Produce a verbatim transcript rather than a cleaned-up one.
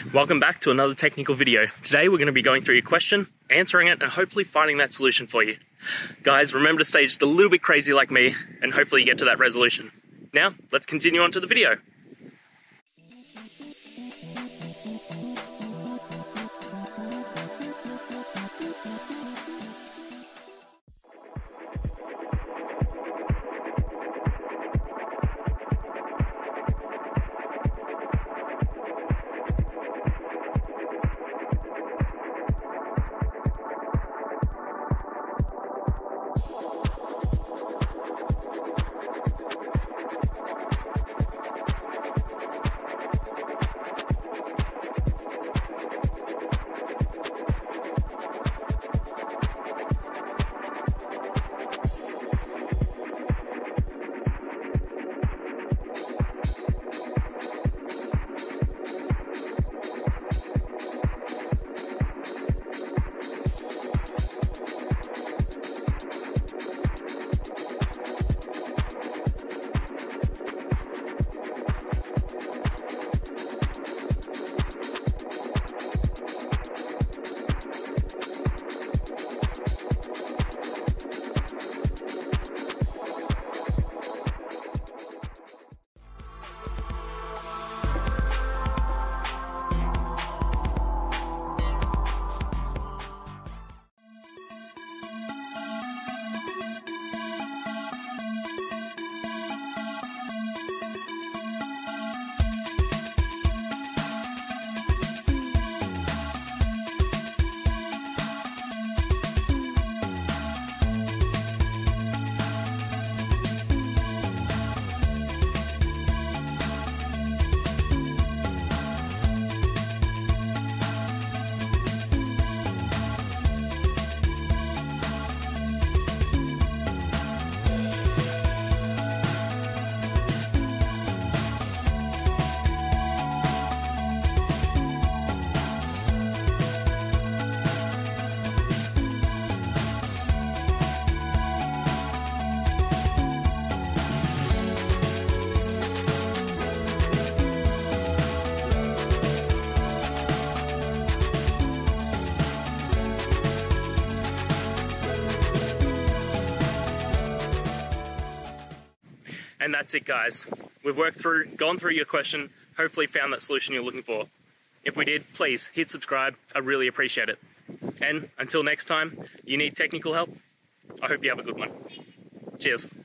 Welcome back to another technical video. Today we're going to be going through your question, answering it, and hopefully finding that solution for you. Guys, remember to stay just a little bit crazy like me, and hopefully you get to that resolution. Now, let's continue on to the video. And that's it, guys. We've worked through, gone through your question, hopefully found that solution you're looking for. If we did, please hit subscribe. I really appreciate it. And until next time, you need technical help, I hope you have a good one. Cheers.